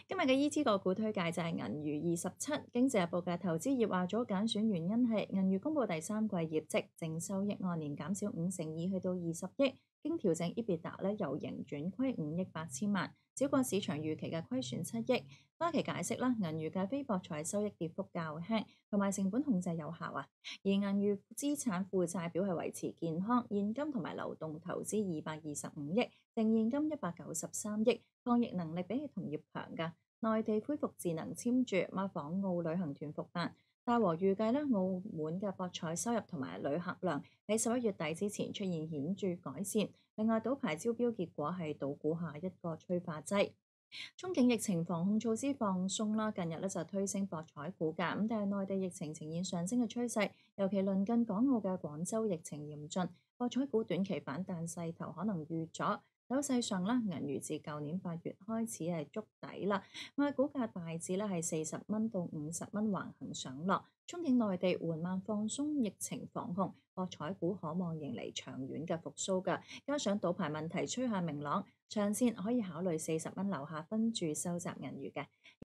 今日嘅 ET 個股推介就係銀娛27，經濟日報嘅投資業話咗揀選原因係銀娛公佈第三季業績，淨收益按年減少52%去到20億，經調整 EBITDA 咧由盈轉虧5億8千萬，少過市場預期嘅虧損7億。花旗解釋啦，銀娛嘅非博彩收益跌幅較輕，同埋成本控制有效啊。而銀娛資產負債表係維持健康，現金同埋流動投資225億，淨現金193億，抗疫能力比起同業強㗎。內地恢復智能簽注，訪澳旅行團復辦。大和預計咧，澳門嘅博彩收入同埋旅客量喺11月底之前出現顯著改善。另外，賭牌招標結果係賭股下一個催化劑。憧憬疫情防控措施放鬆啦，近日咧就推升博彩股價，咁但係內地疫情呈現上升嘅趨勢，尤其鄰近港澳嘅廣州疫情嚴峻，博彩股短期反彈勢頭可能遇阻。走勢上啦，銀娛自舊年8月開始係築底啦，股價大致咧係40蚊到50蚊橫行上落。憧憬內地緩慢放鬆疫情防控，博彩股可望迎嚟長遠嘅復甦㗎。加上賭牌問題趨向明朗，長線可以考慮40蚊樓下分注收集銀娛嘅。